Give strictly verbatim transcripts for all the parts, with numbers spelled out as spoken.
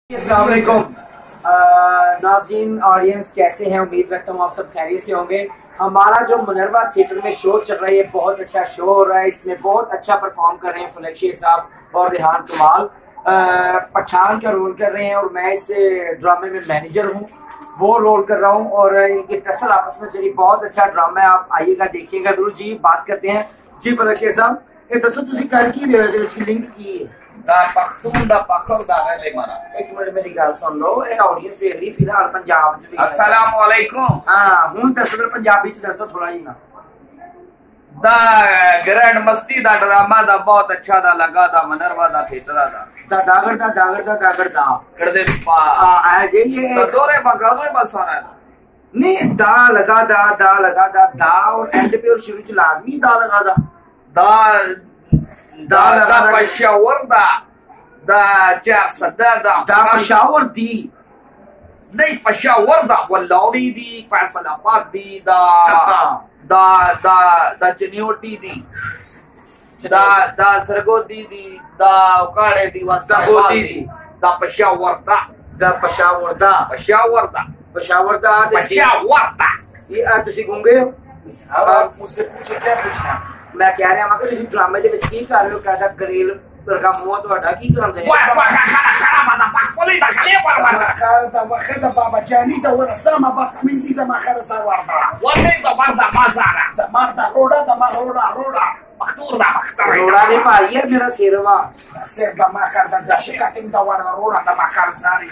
अस्सलाम वालेकुम नाज़रीन ऑडियंस, कैसे हैं? उम्मीद रखता हूँ आप सब खैरियत से होंगे। हमारा जो मुनरवा थिएटर में शो चल रहा है, ये बहुत अच्छा शो हो रहा है। इसमें बहुत अच्छा परफॉर्म कर रहे हैं फलक साहब और रेहान कमाल। पठान का रोल कर रहे हैं और मैं इस ड्रामे में मैनेजर हूँ, वो रोल कर रहा हूँ। और इनकी टसल आपस में चली, बहुत अच्छा ड्रामा है, आप आइएगा देखिएगा जरूर। जी बात करते हैं जी फलक साहब, ये दसो तुसी कर की लिंक की है दा पख्तून दा पखर दा ले माना। एक मिनट मेरी गल सुन लो, ए ऑडियंस देख रही फिलहाल पंजाब च। अस्सलाम वालेकुम। हां हुन दसो फिर पंजाबी च दसो थोड़ा ही ना। दा ग्रैंड मस्ती दा ड्रामा दा बहुत अच्छा दा लगा दा मनरवा दा थिएटर दा दा दागर दा दागर दा दागर दा कर दे पा आ ये ये तो दोरे मगावे बस आ रहा नहीं, दा लगा दा दा लगा दा दा और एंड पे और शुरू च लाजमी दा लगा दा दा दा दा पेशावर दा दा जासदा दा दा पेशावर दी नहीं पेशावर दा वल्लौरी दी फैसलाबाद दी दा दा दा दा चनियोटी दी दा दा सरगोदी दी दा उकाड़े दी सरगोदी दी दा पेशावर दा दा पेशावर दा पेशावर दा पेशावर दा पेशावर दा। ये आ तुसी गूंगे हो? अब मुझसे पूछे क्या पूछना? मैं कह रहा मैं कि ड्रामे ਦੇ ਵਿੱਚ ਕੀ ਕਰ ਰਹੇ ਹੋ? कहता ਗਰੇਲ ਵਰਗਾ ਮੂੰਹ ਤੁਹਾਡਾ ਕੀ ਕਰਾਉਂਦੇ ਨੇ? वाह वाह खड़ा खड़ा बना पाकोली दा खले पर वाला خالد وخذ بابا جانيتا ولا سما بطميزي ده ما خرج وردا ولا دا بردا مازارا زماردا رودا ده ما رودا رودا مختور دا مختار ਰੋੜਾ ਨਹੀਂ ਭਾਈ ਇਹ ਮੇਰਾ ਸਿਰ ਵਾ। سير ده ما خرج ده شكاتين ده وردا رودا ده ما خرج زاري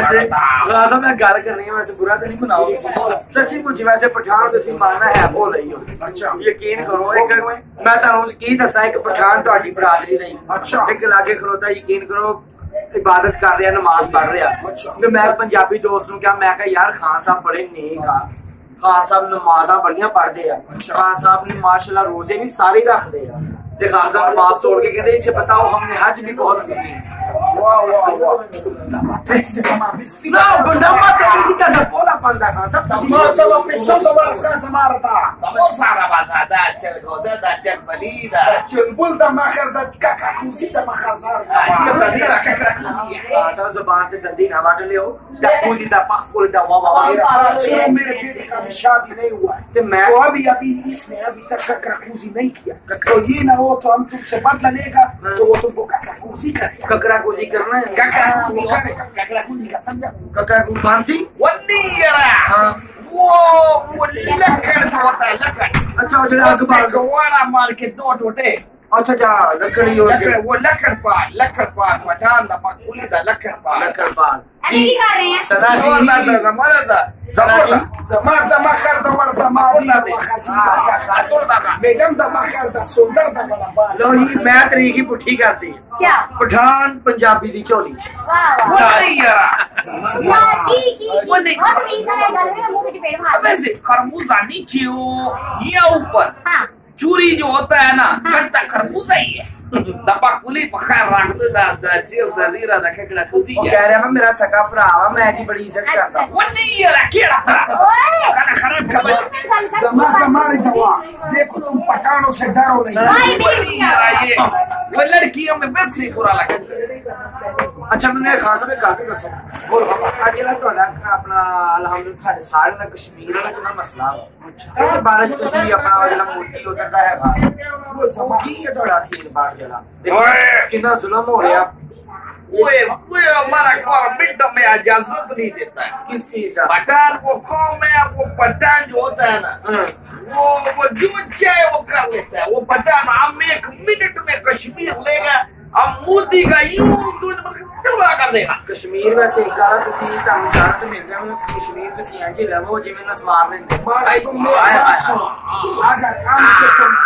ऐसे मैं गल करनी है, वैसे बुरा तो नहीं बनाओ। सच्ची मुझे वैसे पठान तुसी मानना है बोल रही हो। अच्छा यकीन करो, एक मैं ਤੁਹਾਨੂੰ ਕੀ ਦੱਸਾਂ, ਇੱਕ ਪਠਾਨ ਤੁਹਾਡੀ ਬਰਾਦਰੀ ਨਹੀਂ। अच्छा ਇੱਕ ਲਾਗੇ ਖਲੋਤਾ, ਯਕੀਨ ਕਰੋ इबादत कर रहा, नमाज पढ़ रहा। तो मैं पंजाबी दोस्त ਨੂੰ ਕਿਹਾ, मैं कहा यार खान साहब बड़े नेक आ, खान साहब नमाजा बड़ियां पढ़ते हैं, खान साहब ने माशाल्लाह रोजे भी सारे रखते हैं। खान साहब नमाज छोड़ के कहते इसे बताओ हमने हज भी बहुत की। वाह वाह वाह ده ما تحس ده ما بيستي ना बंदा मत किसी का डपोला पंदा खान साहब ما طلع بيشوط ولا اساس ماردا Vamos a rabada da chel goda da chel balida البول ده ما خرج ده كاكا كوسي ده ما خزار chel balida kakra kuzi Khan जबान से दंदी ना बांट लियो, डपोली दा पखपुल दा वा वा मेरा मेरे बेटे का भी शादी नहीं हुआ है तो मैं तो अभी अभी इसने अभी तक ककराकूजी नहीं किया। तो ये ना हो तो हम तुमसे बदला लेगा तो वो तुमको ककराकूजी करेगा। ककरा कुजी करना है, kakra हाँ, kuzi वो करेगा। kakra kuzi का समझा ककरा कु फांसी। वनीरा वो वो लकड़ होता है लकड़। अच्छा जरा अखबार को गवारा मार के दो टोटे अच्छा जा लकड़ी और लकड़ वो लकड़ पार लकड़ पार पठान दा पकुली दा लकड़ पार लकड़ बाल अरे की कर रहे हैं? सना जोरदार जी दा हमारा सा सना जी زمان ده ما خرج ده ورده ماضي ده خزينه मैडम ده ما خرج ده सुंदर ده बना बात। लो जी मैं तरीक ही पुठी करती है। क्या? पठान पंजाबी दी झोली वाह वाह वनीरा वाह की की वो नहीं। बहुत रीजन है गल में मुंह में चपेट मार। वैसे खरबूजा नीचे हो या ऊपर हां चूरी जो होता है ना कटता खरबूजा ही है। दबा कुली पखार रख दे दा दा चिर दा लीरा दा ककड़ा कुजी वो है। कह रहा मैं मेरा सका भरा वा, मैं की बड़ी इज्जत करता हूं। वनीरा केड़ा ओए खाना खराब कर जमा जमाने दवा देखो तुम पठानों से डरो नहीं। भाई वनीरा ये वो लड़कियों में बस ही बुरा लगा। अच्छा मैंने खास में गल दसो बोल अगला ਤੁਹਾਡਾ ਆਪਣਾ ਅਲਹਮਦੁਲਿल्लाह ਸਾਡੇ ਸਾਰੇ ਦਾ ਕਸ਼ਮੀਰ ਵਾਲਾ ਜਿਹੜਾ ਮਸਲਾ ਹੈ ਇਹ ਬਾਰੇ ਚ ਤੁਸੀਂ ਆਪਣਾ ਜਿਹੜਾ ਮੋਦੀ ਉਧਰ ਦਾ ਹੈਗਾ ਉਹ ਕੀ ਹੈ ਤੁਹਾਡਾ ਸੀਨ ਬਾਹਰ ਜਿਹੜਾ ਓਏ ਕਿੰਨਾ ਜ਼ੁਲਮ ਹੋ ਰਿਹਾ वो वो हमारा गवर्नमेंट में इजाजत नहीं देता है। किस चीज का? पठान वो कौम है, वो पठान जो होता है ना वो वो जो चाहे वो कर लेता है। वो पठान हम एक मिनट में कश्मीर लेगा, हम मोदी का यूं तबाह कर देगा। कश्मीर वैसे एक गाला ਤੁਸੀਂ ਤੁਹਾਨੂੰ ਜਾਣਤ ਮਿਲ ਗਿਆ ਮੈਨੂੰ ਕਸ਼ਮੀਰ ਤੁਸੀਂ ਐਂ ਕਿ ਰਹੋ ਜਿਵੇਂ ਨਾ ਸਵਾਰ ਲੈਂਦੇ भाई तुम मेरी बात सुनो, अगर हमको तुम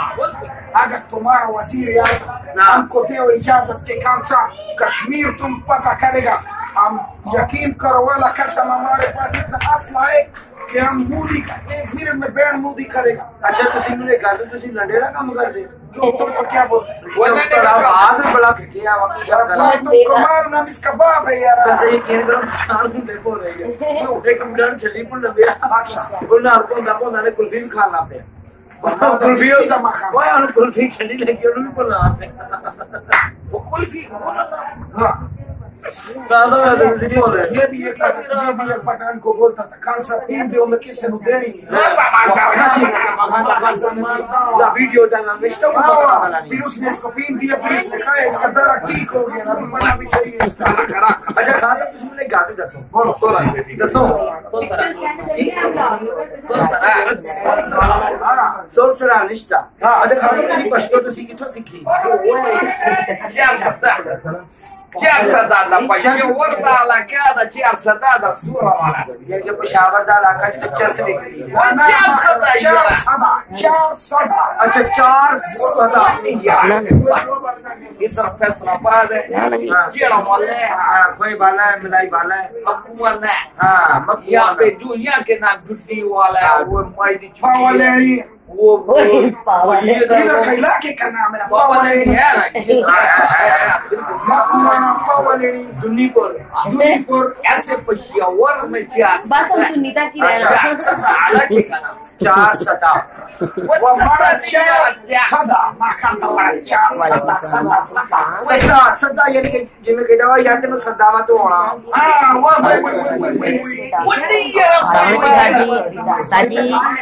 अगर तुम्हारा वजीर आजम हमको दे इजाजत के काम से कश्मीर तुम पता करेगा, हम यकीन करो वाला कसम हमारे पास इतना असला है कि हम मोदी का एक मिनट में बैन मोदी करेगा। अच्छा ਤੁਸੀਂ ਮੈਨੂੰ ਇਹ ਗੱਲ ਤੁਸੀਂ ਲੰਡੇ ਦਾ ਕੰਮ ਕਰਦੇ तो तुम तो क्या बोलते हैं? वो ਉਹ ਤੁਹਾਡਾ ਆਵਾਜ਼ ਬੜਾ ਥੱਕਿਆ ਵਾ ਕੀ ਗੱਲ ਕਰਾਂ भाई तुमको मारना इसका बाप है यार। ਵੈਸੇ ਯਕੀਨ ਕਰੋ ਪਛਾਣ ਹੁੰਦੇ ਕੋਲ ਰਹੀ ਹੈ ਇੱਕ ਮਿੰਟ ਛੱਲੀ ਭੁੱਲ ਪਿਆ ਉਹਨਾਂ ਕੋਲ ਦਾ ਕੋਲ ਨੇ ਕੁਲਫੀ ਵੀ ਖਾਣ ਲੱਗ ਪਿਆ कुल्फी कुल्फी छली लगी उन्होंने बोला वो कुल्फी ये भी एक ये भी एक पठान को बोलता था खान साहब पीन दो मैं किससे नु देनी वीडियो डालना रिश्तों को पकड़ा था फिर उसने इसको पीन दिया फिर उसने खाया इसका दर्द ठीक हो गया अभी मरना भी चाहिए अच्छा खान साहब तुम मुझे गाते दसो बोलो दसो सोल सरा निष्ठा अच्छा खान साहब तेरी पश्तो तुसी किथों सीखी Cersa da Peshawar da इलाका da Cersa da da Sura wala ये जो पेशावर दा इलाका जिधर चर्च निकली है वो Cersa da चार सदा चार सदा अच्छा चार सदा इधर फैसलाबाद है जेड़ा वाला है हाँ कोई वाला है मिलाई वाला है मकुवन है हाँ मक्खी यहाँ पे दुनिया के नाम जुट्टी वाला है वो मायदी पावलेनी वो इधर कैला के का नाम है पावलेनी है मकुवाना पावलेनी दुनीपुर दुनीपुर ऐसे पेशावर में चार बस हम सुनीता की रहना चार सदा अलग है का नाम चार सदा वो बड़ा चार सदा माखंता बड़ा चार सदा सदा सदा सदा सदा यानी कि जिम्मे कहता हुआ यार तेरे सदावा तो होना हाँ वो वो वो वो नहीं है साजी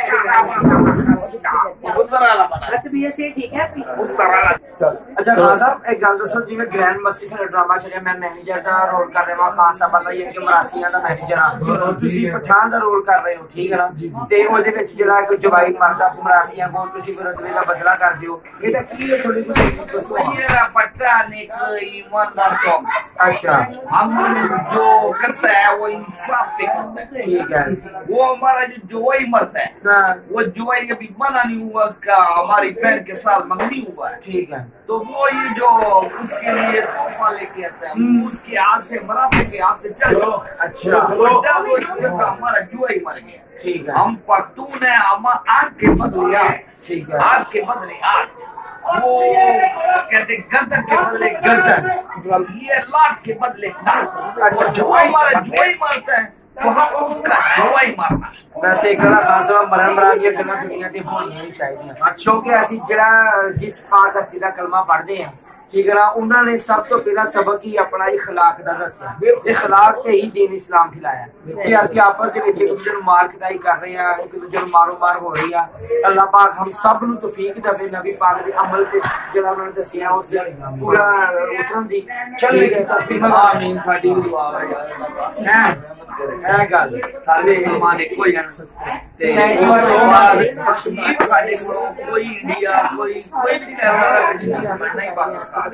उस तरह वाला बना तबीयत से ठीक है आपकी उस तरह वाला अच्छा खान साहब एक गल दसो जिवें ग्रैंड मस्ती साडा ड्रामा चलिया मैं मैनेजर दा रोल कर रहा खान साहब पता ही है कि मरासियां दा मैनेजर हां तुसी पठान दा रोल कर रहे हो ठीक है ना ते ओदे विच जेड़ा कोई जवाई मरदा मरासियां को तुसी फिर अगले दा बदला कर दियो एदा की है थोड़ी सी दसो मेरा पठान एक ईमानदार कौम अच्छा हम जो करता है वो इंसाफ पे करता है ठीक है वो हमारा जो जुआई मरता है हाँ, वो जुआई अभी मना नहीं हुआ उसका हमारी बहन के साथ मंगनी हुआ है ठीक है तो वो ये जो उसके लिए तोहफा लेके आता है उसके हाथ से मरासे के हाथ से चल अच्छा बड़ा वो का हमारा जुआई मर गया ठीक है हम पख्तून है हम आग के बदले आग ठीक है आग के बदले आग वो कहते गर्दन के बदले गर्दन ये लाट के बदले लाट और जो हमारा जुआई मारता है तो हम उसका जुआई मारना वैसे एक गला खान साहब मरण मरान दी गल्लां दुनिया ते होणियां नहीं चाहिए क्योंकि ਅਸੀਂ ਜਿਹੜਾ जिस पाक हस्ती ਦਾ कलमा पढ़ते हैं ठीक है ना उन्होंने सब तो पहला सबक ही अपना इखलाक दा दस्या इखलाक ते ही दीन इस्लाम खिलाया कि ਅਸੀਂ आपस ਦੇ ਵਿੱਚ ਇੱਕ ਦੂਜੇ ਨੂੰ ਮਾਰ ਕਟਾਈ ਕਰ ਰਹੇ ਆ ਇੱਕ ਦੂਜੇ ਨੂੰ ਮਾਰੋ ਮਾਰ ਹੋ ਰਹੀ ਆ ਅੱਲਾਹ ਪਾਕ ਹਮ ਸਭ ਨੂੰ ਤੌਫੀਕ ਦੇਵੇ ਨਬੀ ਪਾਕ ਦੇ ਅਮਲ ਤੇ ਜਿਹੜਾ ਉਹਨਾਂ ਨੇ ਦੱਸਿਆ ਉਸ ਪੂਰਾ ਉਤਰਨ ਦੀ ਚੱਲੇਗੀ ਤੌਫੀਕ ਆਮੀਨ ਸਾਡੀ ਦੁਆ ਹੈ ਇਹ ਗੱਲ ਸਾਰੇ ਮੁਸਲਮਾਨ ਇੱਕੋ ਹੀ ਹਨ ਤੇ ਥੈਂਕ ਯੂ ਸੋ ਮਚ ਸਾਡੇ ਕੋਲ ਕੋਈ ਇੰਡੀਆ ਕੋਈ ਕੋਈ ਵੀ ਨਹੀਂ ਰਹਿ ਸਕਦਾ ਨਹੀਂ पाकिस्तान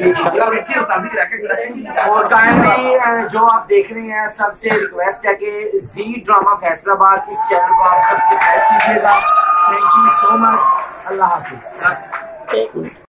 और कायमली जो आप देख रहे हैं सबसे रिक्वेस्ट है कि जी ड्रामा फैसलाबाद इस चैनल को आप सब्सक्राइब कीजिएगा थैंक यू सो मच अल्लाह हाफिज